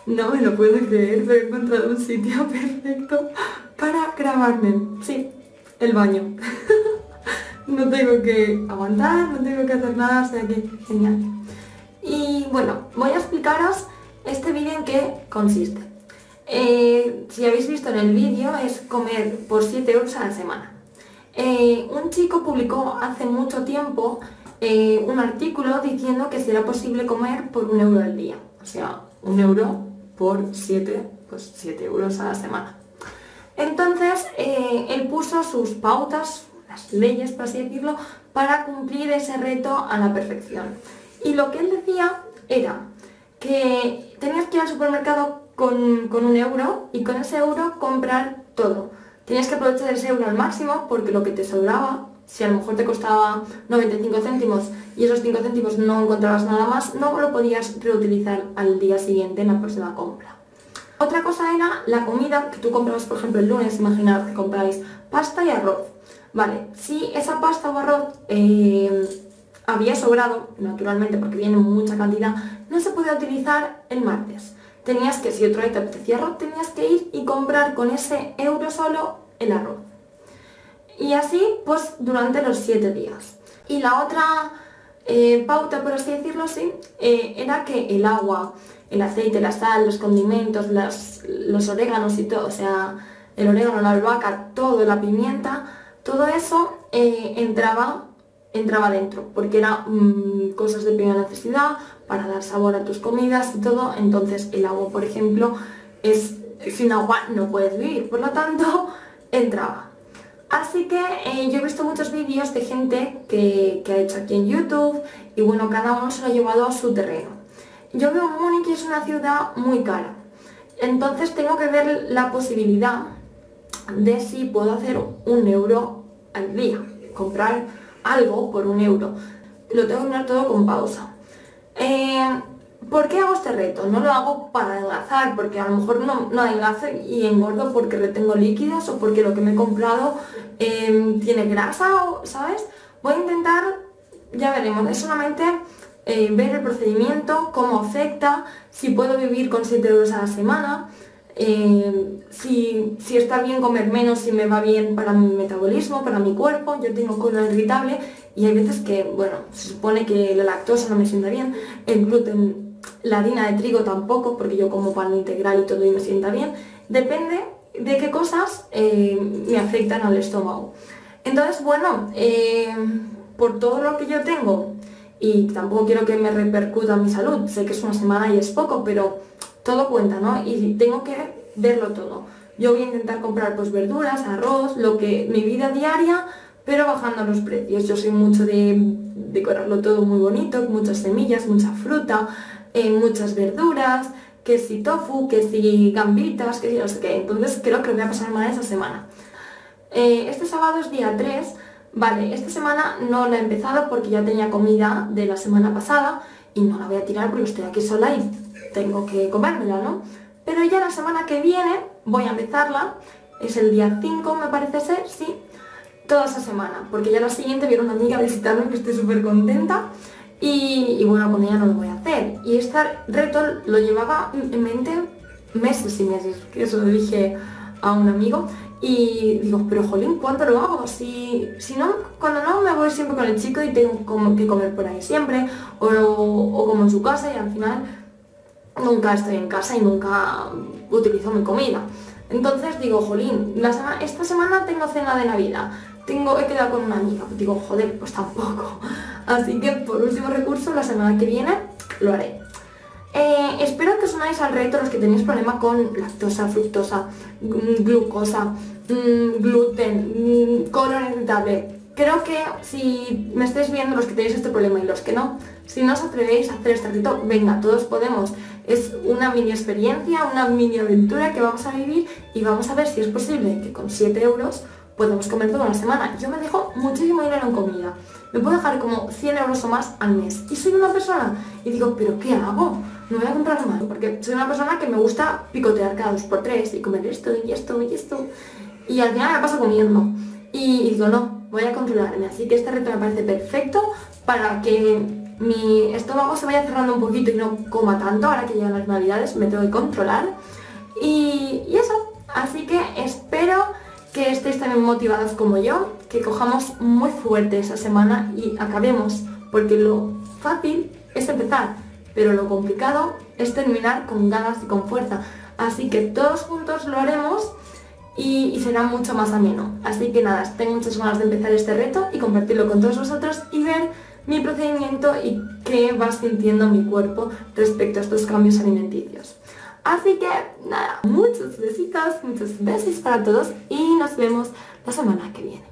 No me lo puedo creer, pero he encontrado un sitio perfecto para grabarme. Sí, el baño. No tengo que aguantar, no tengo que hacer nada, o sea que genial. Y bueno, voy a explicaros este vídeo en qué consiste. Si habéis visto en el vídeo, es comer por 7 euros a la semana. Un chico publicó hace mucho tiempo un artículo diciendo que si era posible comer por 1 euro al día. O sea, 1 euro por 7, pues 7 euros a la semana. Entonces, él puso sus pautas, las leyes, por así decirlo, para cumplir ese reto a la perfección. Y lo que él decía era que tenías que ir al supermercado con 1 euro y con ese euro comprar todo. Tenías que aprovechar ese euro al máximo porque lo que te sobraba, si a lo mejor te costaba 95 céntimos y esos 5 céntimos no encontrabas nada más, no lo podías reutilizar al día siguiente en la próxima compra. Otra cosa era la comida que tú comprabas, por ejemplo, el lunes, imaginad que compráis pasta y arroz. Vale, si esa pasta o arroz había sobrado, naturalmente porque viene en mucha cantidad, no se podía utilizar el martes. Tenías que, si otro día te apetecía arroz, tenías que ir y comprar con ese euro solo el arroz. Y así, pues, durante los 7 días. Y la otra pauta, por así decirlo, sí, era que el agua, el aceite, la sal, los condimentos, los oréganos y todo, o sea, el orégano, la albahaca, todo, la pimienta, todo eso entraba dentro, porque eran cosas de primera necesidad para dar sabor a tus comidas y todo. Entonces el agua, por ejemplo, sin agua no puedes vivir, por lo tanto entraba. Así que yo he visto muchos vídeos de gente que ha hecho aquí en YouTube y bueno, cada uno se lo ha llevado a su terreno. Yo veo Múnich y es una ciudad muy cara, entonces tengo que ver la posibilidad de si puedo hacer 1 euro al día, comprar algo por 1 euro. Lo tengo que mirar todo con pausa. ¿Por qué hago este reto? No lo hago para adelgazar, porque a lo mejor no adelgazo y engordo porque retengo líquidos o porque lo que me he comprado tiene grasa, ¿sabes? Voy a intentar, ya veremos, es solamente ver el procedimiento, cómo afecta, si puedo vivir con 7 euros a la semana, si está bien comer menos, si me va bien para mi metabolismo, para mi cuerpo. Yo tengo colon irritable y hay veces que, bueno, se supone que la lactosa no me sienta bien, el gluten, la harina de trigo tampoco, porque yo como pan integral y todo y me sienta bien. Depende de qué cosas me afectan al estómago. Entonces, bueno, por todo lo que yo tengo, y tampoco quiero que me repercuta en mi salud, sé que es una semana y es poco, pero todo cuenta, ¿no? Y tengo que verlo todo. Yo voy a intentar comprar pues verduras, arroz, lo que mi vida diaria, pero bajando los precios. Yo soy mucho de decorarlo todo muy bonito, muchas semillas, mucha fruta, muchas verduras, que si tofu, que si gambitas, que si no sé qué. Entonces creo que voy a pasar mal esa semana. Este sábado es día 3. Vale, esta semana no la he empezado porque ya tenía comida de la semana pasada y no la voy a tirar porque estoy aquí sola y tengo que comérmela, ¿no? Pero ya la semana que viene voy a empezarla, es el día 5 me parece ser, sí, toda esa semana, porque ya la siguiente viene una amiga a visitarme que estoy súper contenta y bueno, con ella no lo voy a hacer. Y este reto lo llevaba en mente meses y meses, que eso lo dije a un amigo. Y digo, pero jolín, ¿cuánto lo hago? Si no, cuando no me voy siempre con el chico y tengo que comer por ahí siempre, o como en su casa y al final nunca estoy en casa y nunca utilizo mi comida. Entonces digo, jolín, esta semana tengo cena de Navidad, he quedado con una amiga, digo, joder, pues tampoco. Así que por último recurso, la semana que viene lo haré. Espero que os unáis al reto los que tenéis problema con lactosa, fructosa, glucosa, gluten, colon irritable. Creo que si me estáis viendo los que tenéis este problema y los que no, si no os atrevéis a hacer este reto, venga, todos podemos. Es una mini experiencia, una mini aventura que vamos a vivir y vamos a ver si es posible que con 7 euros podemos comer toda una semana. Yo me dejo muchísimo dinero en comida. Me puedo dejar como 100 euros o más al mes. Y soy una persona y digo, ¿pero qué hago? No voy a comprar más, porque soy una persona que me gusta picotear cada 2 por 3 y comer esto y esto y esto. Y al final me la paso comiendo. Y digo, no, voy a controlarme. Así que este reto me parece perfecto para que mi estómago se vaya cerrando un poquito y no coma tanto ahora que llegan las navidades, me tengo que controlar. Y eso, así que espero que estéis también motivados como yo, que cojamos muy fuerte esa semana y acabemos, porque lo fácil es empezar, pero lo complicado es terminar con ganas y con fuerza. Así que todos juntos lo haremos y será mucho más ameno. Así que nada, tengo muchas ganas de empezar este reto y compartirlo con todos vosotros y ver mi procedimiento y qué va sintiendo mi cuerpo respecto a estos cambios alimenticios. Así que nada, muchos besitos, muchos besos para todos y nos vemos la semana que viene.